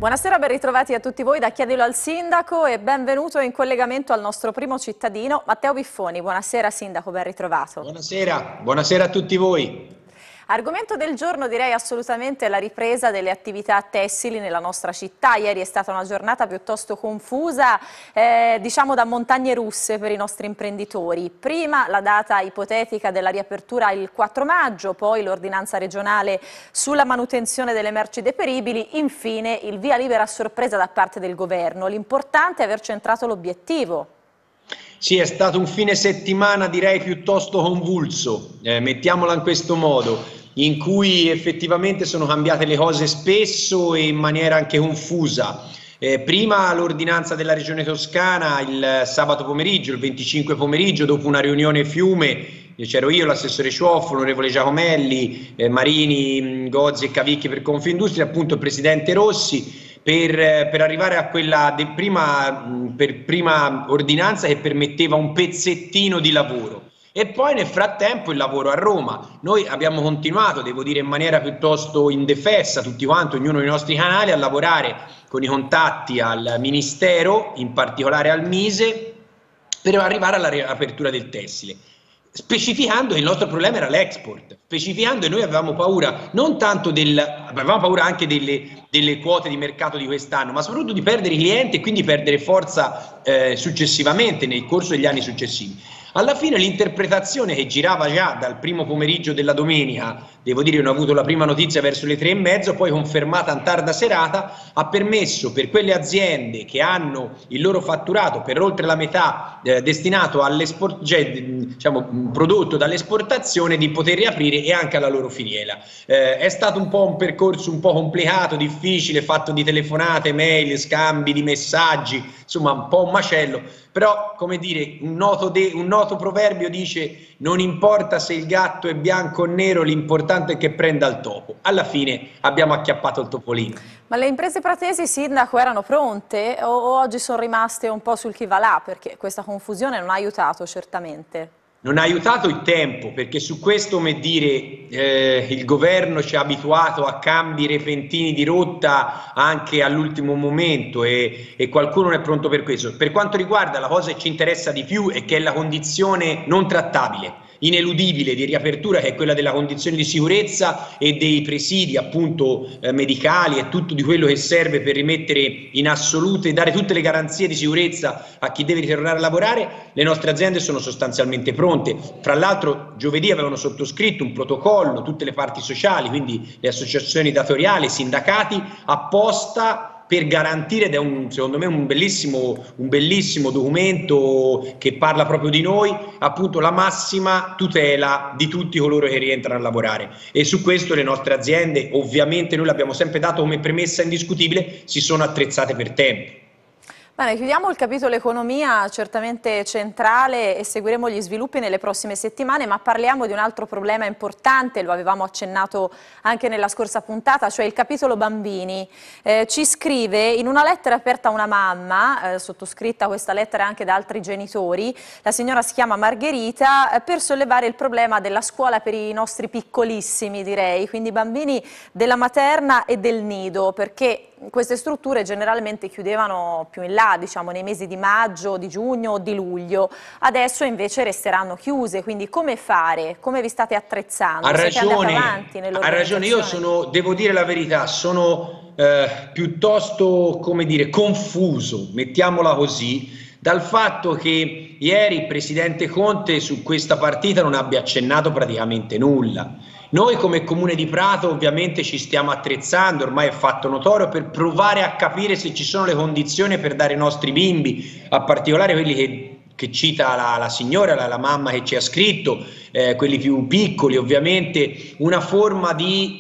Buonasera, ben ritrovati a tutti voi da Chiedilo al Sindaco e benvenuto in collegamento al nostro primo cittadino, Matteo Biffoni. Buonasera Sindaco, ben ritrovato. Buonasera a tutti voi. Argomento del giorno direi assolutamente la ripresa delle attività tessili nella nostra città. Ieri è stata una giornata piuttosto confusa, diciamo da montagne russe per i nostri imprenditori. Prima la data ipotetica della riapertura il 4 maggio, poi l'ordinanza regionale sulla manutenzione delle merci deperibili, infine il via libera a sorpresa da parte del governo. L'importante è aver centrato l'obiettivo. Sì, è stato un fine settimana direi piuttosto convulso, mettiamola in questo modo, in cui effettivamente sono cambiate le cose spesso e in maniera anche confusa. Prima l'ordinanza della Regione Toscana il sabato pomeriggio, il 25 pomeriggio, dopo una riunione fiume, c'ero io, l'assessore Ciuoffo, l'onorevole Giacomelli, Marini, Gozzi e Cavicchi per Confindustria, appunto il presidente Rossi, per arrivare a quella prima ordinanza che permetteva un pezzettino di lavoro. E poi nel frattempo il lavoro a Roma. Noi abbiamo continuato, devo dire in maniera piuttosto indefessa, tutti quanti, ognuno dei nostri canali, a lavorare con i contatti al Ministero, in particolare al Mise, per arrivare alla riapertura del tessile. Specificando che il nostro problema era l'export, specificando che noi avevamo paura non tanto avevamo paura anche delle quote di mercato di quest'anno, ma soprattutto di perdere i clienti e quindi perdere forza successivamente nel corso degli anni successivi. Alla fine l'interpretazione che girava già dal primo pomeriggio della domenica, devo dire che ho avuto la prima notizia verso le 3:30, poi confermata in tarda serata, ha permesso per quelle aziende che hanno il loro fatturato per oltre la metà destinato diciamo, prodotto dall'esportazione di poter riaprire e anche alla loro filiera. È stato un po' un percorso un po' complicato, difficile, fatto di telefonate, mail, scambi di messaggi, insomma un po' un macello, però come dire un noto proverbio dice: non importa se il gatto è bianco o nero, l'importante è che prenda il topo. Alla fine abbiamo acchiappato il topolino. Ma le imprese pratesi, Sindaco, erano pronte o oggi sono rimaste un po' sul chi va là? Perché questa confusione non ha aiutato certamente. Non ha aiutato il tempo, perché su questo, come dire, il governo ci ha abituato a cambi repentini di rotta anche all'ultimo momento e qualcuno non è pronto per questo. Per quanto riguarda la cosa che ci interessa di più è che è la condizione non trattabile, ineludibile di riapertura, che è quella della condizione di sicurezza e dei presidi appunto medicali e tutto di quello che serve per rimettere in assoluto e dare tutte le garanzie di sicurezza a chi deve ritornare a lavorare. Le nostre aziende sono sostanzialmente pronte. Fra l'altro giovedì avevano sottoscritto un protocollo tutte le parti sociali, quindi le associazioni datoriali, i sindacati, apposta per garantire, ed è secondo me un bellissimo documento che parla proprio di noi, appunto la massima tutela di tutti coloro che rientrano a lavorare. E su questo le nostre aziende, ovviamente noi l'abbiamo sempre dato come premessa indiscutibile, si sono attrezzate per tempo. Bene, chiudiamo il capitolo economia, certamente centrale, e seguiremo gli sviluppi nelle prossime settimane, ma parliamo di un altro problema importante, lo avevamo accennato anche nella scorsa puntata, cioè il capitolo bambini. Ci scrive in una lettera aperta a una mamma, sottoscritta questa lettera anche da altri genitori, la signora si chiama Margherita, per sollevare il problema della scuola per i nostri piccolissimi, direi, quindi bambini della materna e del nido, perché queste strutture generalmente chiudevano più in là, diciamo nei mesi di maggio, di giugno o di luglio, adesso invece resteranno chiuse, quindi come fare? Come vi state attrezzando? Ha ragione, ha ragione, io devo dire la verità, sono piuttosto, come dire, confuso, mettiamola così, dal fatto che ieri il presidente Conte su questa partita non abbia accennato praticamente nulla. Noi come Comune di Prato ovviamente ci stiamo attrezzando, ormai è fatto notorio, per provare a capire se ci sono le condizioni per dare ai nostri bimbi, a particolare quelli che cita la signora, la mamma che ci ha scritto, quelli più piccoli ovviamente, una forma di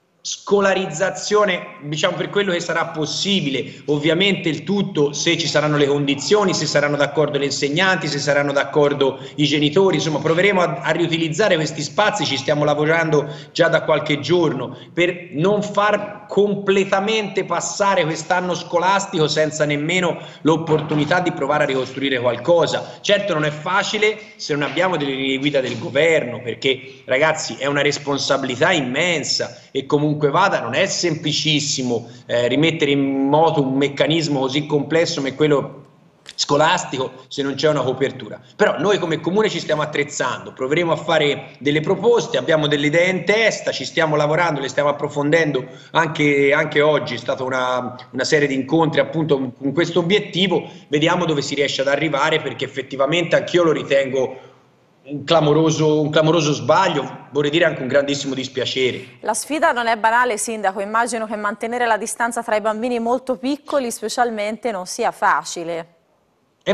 scolarizzazione, diciamo, per quello che sarà possibile. Ovviamente il tutto se ci saranno le condizioni, se saranno d'accordo le insegnanti, se saranno d'accordo i genitori, insomma proveremo a riutilizzare questi spazi, ci stiamo lavorando già da qualche giorno per non far completamente passare quest'anno scolastico senza nemmeno l'opportunità di provare a ricostruire qualcosa. Certo non è facile se non abbiamo delle linee guida del governo, perché ragazzi è una responsabilità immensa e comunque vada non è semplicissimo rimettere in moto un meccanismo così complesso come quello scolastico se non c'è una copertura. Però noi come comune ci stiamo attrezzando, proveremo a fare delle proposte, abbiamo delle idee in testa, ci stiamo lavorando, le stiamo approfondendo anche oggi, è stata una serie di incontri appunto con questo obiettivo, vediamo dove si riesce ad arrivare, perché effettivamente anch'io lo ritengo un clamoroso sbaglio, vorrei dire anche un grandissimo dispiacere. La sfida non è banale, Sindaco, immagino che mantenere la distanza tra i bambini molto piccoli specialmente non sia facile. È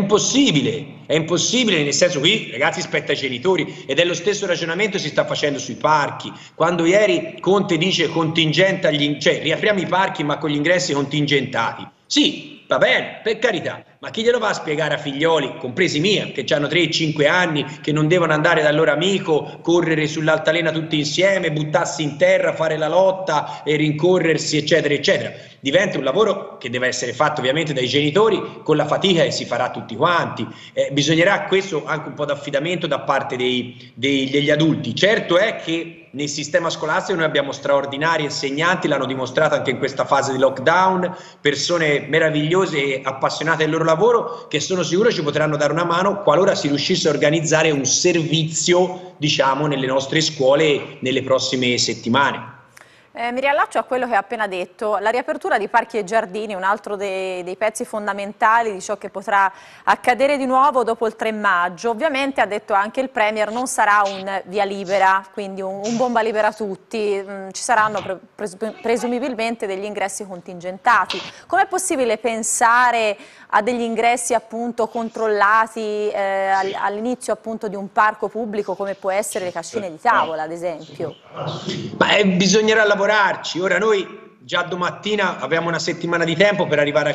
impossibile, nel senso qui ragazzi spetta ai genitori, ed è lo stesso ragionamento che si sta facendo sui parchi. Quando ieri Conte dice contingenta cioè riapriamo i parchi ma con gli ingressi contingentati, sì, va bene, per carità, ma chi glielo va a spiegare a figlioli, compresi miei, che hanno 3-5 anni, che non devono andare dal loro amico, correre sull'altalena tutti insieme, buttarsi in terra, fare la lotta e rincorrersi, eccetera, eccetera. Diventa un lavoro che deve essere fatto ovviamente dai genitori con la fatica che si farà tutti quanti. Bisognerà questo anche un po' d'affidamento da parte degli adulti. Certo è che nel sistema scolastico noi abbiamo straordinari insegnanti, l'hanno dimostrato anche in questa fase di lockdown, persone meravigliose e appassionate del loro lavoro, che sono sicuro ci potranno dare una mano qualora si riuscisse a organizzare un servizio, diciamo, nelle nostre scuole nelle prossime settimane. Mi riallaccio a quello che ha appena detto, la riapertura di parchi e giardini è un altro dei pezzi fondamentali di ciò che potrà accadere di nuovo dopo il 3 maggio. Ovviamente, ha detto anche il Premier, non sarà un via libera, quindi un bomba libera a tutti, ci saranno presumibilmente degli ingressi contingentati. Com'è possibile pensare a degli ingressi appunto controllati all'inizio appunto di un parco pubblico come può essere le cascine di tavola, ad esempio? Ma bisognerà lavorarci. Ora noi già domattina abbiamo una settimana di tempo per arrivare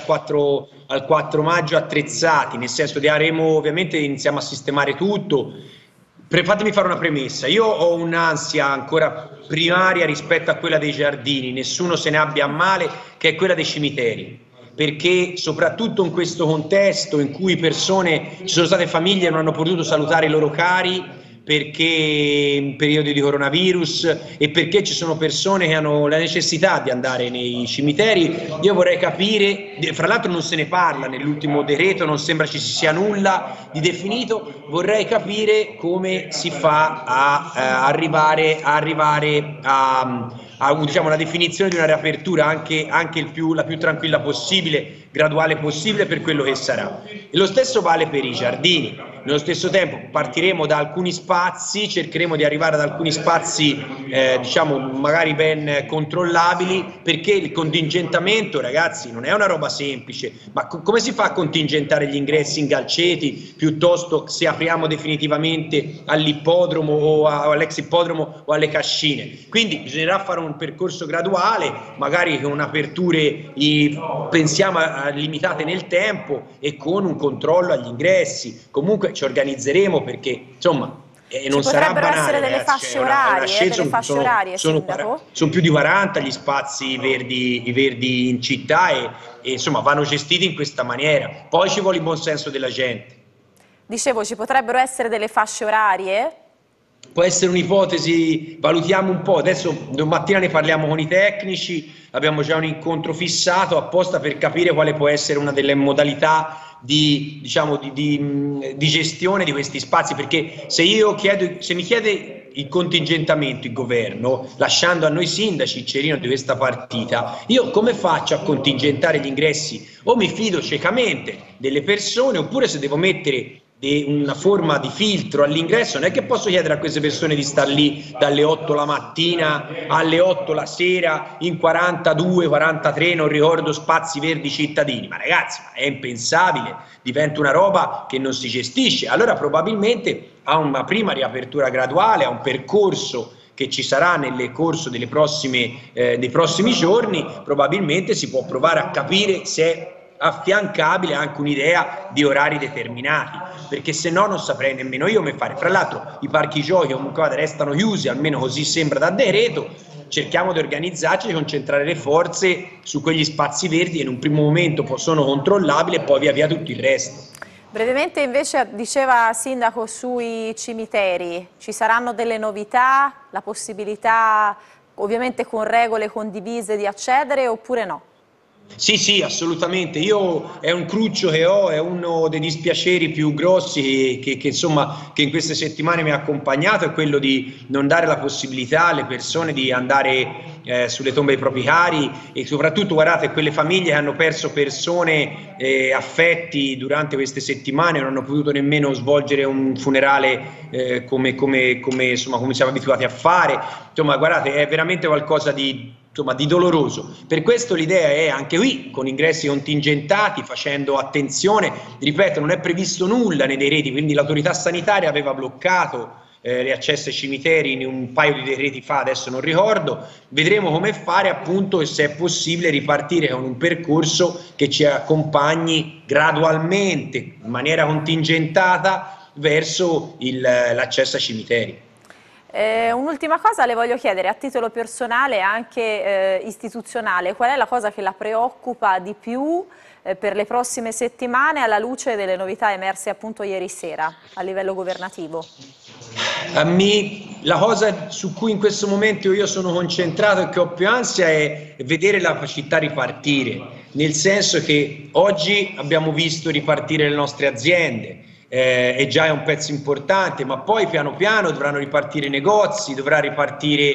al 4 maggio attrezzati, nel senso che ovviamente iniziamo a sistemare tutto. Fatemi fare una premessa, io ho un'ansia ancora primaria rispetto a quella dei giardini, nessuno se ne abbia a male, che è quella dei cimiteri. Perché soprattutto in questo contesto in cui ci sono state famiglie che non hanno potuto salutare i loro cari perché in periodo di coronavirus e perché ci sono persone che hanno la necessità di andare nei cimiteri, io vorrei capire, fra l'altro non se ne parla nell'ultimo decreto, non sembra ci sia nulla di definito, vorrei capire come si fa a arrivare a diciamo, una definizione di una riapertura anche la più tranquilla possibile, graduale possibile per quello che sarà. E lo stesso vale per i giardini. Nello stesso tempo partiremo da alcuni spazi, cercheremo di arrivare ad alcuni spazi diciamo magari ben controllabili, perché il contingentamento, ragazzi, non è una roba semplice. Ma come si fa a contingentare gli ingressi in Galceti piuttosto se apriamo definitivamente all'ippodromo o all'ex ippodromo o alle cascine? Quindi bisognerà fare un percorso graduale, magari con aperture pensiamo limitate nel tempo e con un controllo agli ingressi. Comunque ci organizzeremo, perché insomma non sarà banale. Potrebbero essere delle fasce orarie, sono più di 40 gli spazi verdi in città e insomma vanno gestiti in questa maniera. Poi ci vuole il buon senso della gente. Dicevo, ci potrebbero essere delle fasce orarie? Può essere un'ipotesi, valutiamo un po', adesso domattina ne parliamo con i tecnici, abbiamo già un incontro fissato apposta per capire quale può essere una delle modalità di gestione di questi spazi, perché se mi chiede il contingentamento il governo, lasciando a noi sindaci il cerino di questa partita, io come faccio a contingentare gli ingressi? O mi fido ciecamente delle persone, oppure se devo mettere una forma di filtro all'ingresso, non è che posso chiedere a queste persone di star lì dalle 8 la mattina alle 8 la sera in 42, 43, non ricordo, spazi verdi cittadini. Ma ragazzi, è impensabile, diventa una roba che non si gestisce. Allora probabilmente a una prima riapertura graduale, a un percorso che ci sarà nel corso dei prossimi giorni, probabilmente si può provare a capire se è affiancabile anche un'idea di orari determinati, perché se no non saprei nemmeno io come fare. Fra l'altro i parchi giochi comunque restano chiusi, almeno così sembra da decreto, cerchiamo di organizzarci e concentrare le forze su quegli spazi verdi che in un primo momento sono controllabili e poi via via tutto il resto. Brevemente invece diceva Sindaco sui cimiteri, ci saranno delle novità, la possibilità ovviamente con regole condivise di accedere oppure no? Sì, sì, assolutamente. Io è un cruccio che ho, è uno dei dispiaceri più grossi insomma, che in queste settimane mi ha accompagnato, è quello di non dare la possibilità alle persone di andare sulle tombe dei propri cari e soprattutto, guardate, quelle famiglie che hanno perso persone, affetti durante queste settimane, non hanno potuto nemmeno svolgere un funerale come siamo abituati a fare. Insomma, guardate, è veramente qualcosa di doloroso. Per questo l'idea è anche qui, con ingressi contingentati, facendo attenzione, ripeto, non è previsto nulla nei decreti, quindi l'autorità sanitaria aveva bloccato gli accessi ai cimiteri in un paio di decreti fa, adesso non ricordo, vedremo come fare appunto e se è possibile ripartire con un percorso che ci accompagni gradualmente, in maniera contingentata, verso l'accesso ai cimiteri. Un'ultima cosa le voglio chiedere a titolo personale e anche istituzionale, qual è la cosa che la preoccupa di più per le prossime settimane alla luce delle novità emerse appunto ieri sera a livello governativo? La cosa su cui in questo momento io sono concentrato e che ho più ansia è vedere la città ripartire, nel senso che oggi abbiamo visto ripartire le nostre aziende, e già è un pezzo importante, ma poi piano piano dovranno ripartire i negozi, dovrà ripartire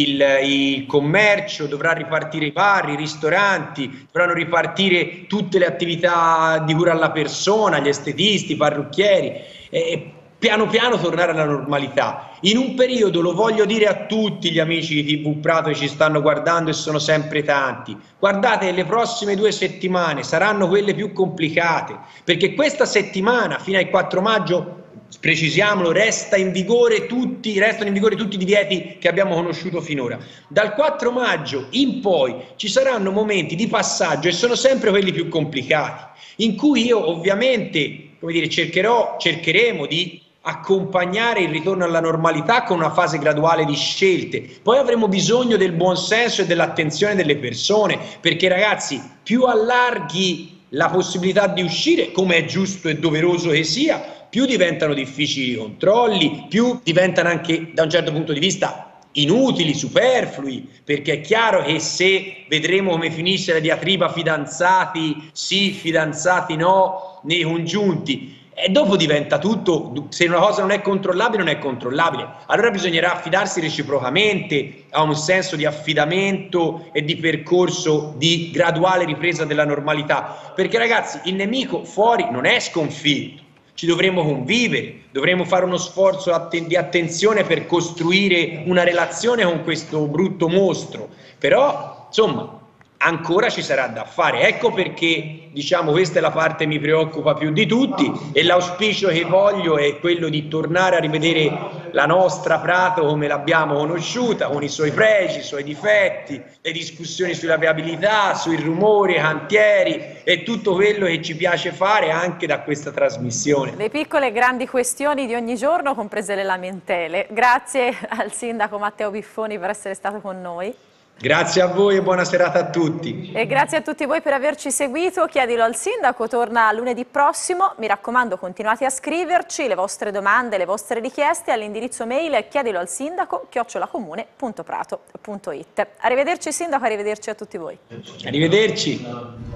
il commercio, dovrà ripartire i bar, i ristoranti, dovranno ripartire tutte le attività di cura alla persona, gli estetisti, i parrucchieri, e piano piano tornare alla normalità. In un periodo, lo voglio dire a tutti gli amici di TV Prato che ci stanno guardando e sono sempre tanti, guardate, le prossime 2 settimane saranno quelle più complicate, perché questa settimana fino al 4 maggio, precisiamolo, restano in vigore tutti i divieti che abbiamo conosciuto finora. Dal 4 maggio in poi ci saranno momenti di passaggio e sono sempre quelli più complicati, in cui io ovviamente, come dire, cercheremo di accompagnare il ritorno alla normalità con una fase graduale di scelte. Poi avremo bisogno del buonsenso e dell'attenzione delle persone, perché ragazzi, più allarghi la possibilità di uscire, come è giusto e doveroso che sia, più diventano difficili i controlli, più diventano anche da un certo punto di vista inutili, superflui, perché è chiaro che se vedremo come finisce la diatriba fidanzati sì, fidanzati no, nei congiunti, e dopo diventa tutto, se una cosa non è controllabile, non è controllabile. Allora bisognerà affidarsi reciprocamente a un senso di affidamento e di percorso di graduale ripresa della normalità. Perché ragazzi, il nemico fuori non è sconfitto, ci dovremo convivere, dovremo fare uno sforzo di attenzione per costruire una relazione con questo brutto mostro. Però, insomma, ancora ci sarà da fare. Ecco perché, diciamo, questa è la parte che mi preoccupa più di tutti, e l'auspicio che voglio è quello di tornare a rivedere la nostra Prato come l'abbiamo conosciuta, con i suoi pregi, i suoi difetti, le discussioni sulla viabilità, sui rumori, i cantieri e tutto quello che ci piace fare anche da questa trasmissione. Le piccole e grandi questioni di ogni giorno, comprese le lamentele. Grazie al sindaco Matteo Biffoni per essere stato con noi. Grazie a voi e buona serata a tutti. E grazie a tutti voi per averci seguito. Chiedilo al sindaco torna lunedì prossimo. Mi raccomando, continuate a scriverci le vostre domande, le vostre richieste all'indirizzo mail chiediloalsindaco@comune.prato.it. Arrivederci sindaco, arrivederci a tutti voi. Arrivederci.